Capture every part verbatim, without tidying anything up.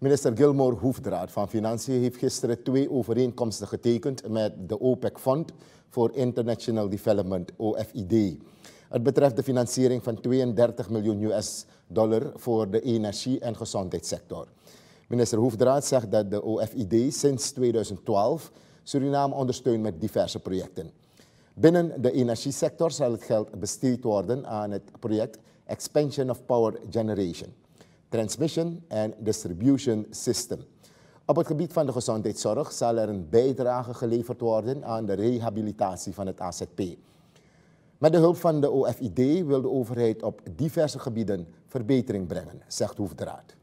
Minister Gilmore Hoefdraad van Financiën heeft gisteren twee overeenkomsten getekend met de OPEC-Fond voor International Development, O F I D. Het betreft de financiering van tweeëndertig miljoen U S dollar voor de energie- en gezondheidssector. Minister Hoefdraad zegt dat de O F I D sinds tweeduizend twaalf Suriname ondersteunt met diverse projecten. Binnen de energiesector zal het geld besteed worden aan het project Expansion of Power Generation, Transmission and Distribution System. Op het gebied van de gezondheidszorg zal er een bijdrage geleverd worden aan de rehabilitatie van het A Z P. Met de hulp van de O F I D wil de overheid op diverse gebieden verbetering brengen, zegt Hoefdraad.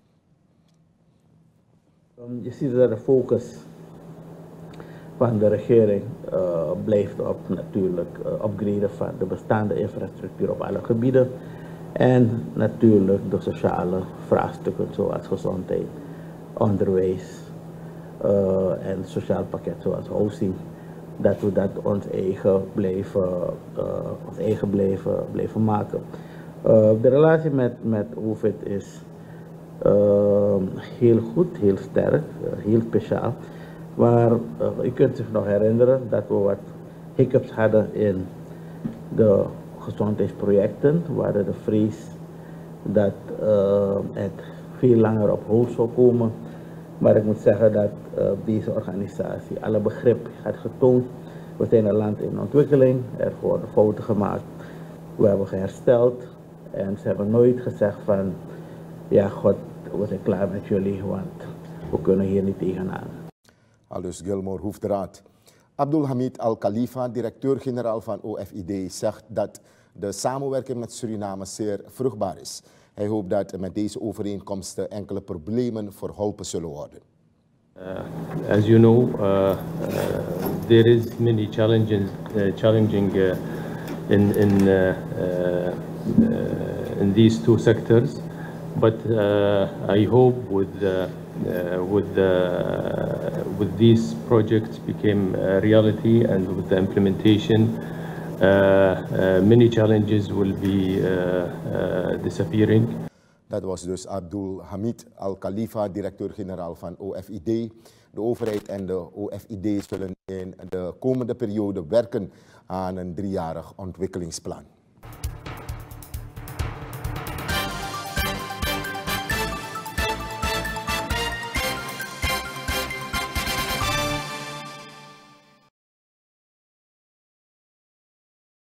Um, je ziet dat de focus van de regering uh, blijft op natuurlijk uh, upgraden van de bestaande infrastructuur op alle gebieden. En natuurlijk de sociale vraagstukken zoals gezondheid, onderwijs uh, en sociaal pakket zoals housing. Dat we dat ons eigen blijven, uh, ons eigen blijven, blijven maken. Uh, de relatie met, met O V I D is uh, heel goed, heel sterk, uh, heel speciaal. Maar uh, u kunt zich nog herinneren dat we wat hiccups hadden in de gezondheidsprojecten. We hadden de vrees dat uh, het veel langer op hold zou komen. Maar ik moet zeggen dat uh, deze organisatie alle begrip heeft getoond. We zijn een land in ontwikkeling, er worden fouten gemaakt. We hebben gehersteld en ze hebben nooit gezegd van ja god, we zijn klaar met jullie, want we kunnen hier niet tegenaan. Aldus Gilmore Hoefdraad. Abdul Hamid Al-Khalifa, directeur-generaal van O F I D, zegt dat de samenwerking met Suriname zeer vruchtbaar is. Hij hoopt dat met deze overeenkomsten enkele problemen verholpen zullen worden. Uh, as you know, uh, uh, there is many challenges, uh, challenging uh, in in uh, uh, uh, in these two sectors, but uh, I hope with uh, uh, with uh, with these projects became a reality and with the implementation. Uh, uh, many challenges will be uh, uh, disappearing. Dat was dus Abdul Hamid Al-Khalifa, directeur-generaal van O F I D. De overheid en de O F I D zullen in de komende periode werken aan een driejarig ontwikkelingsplan.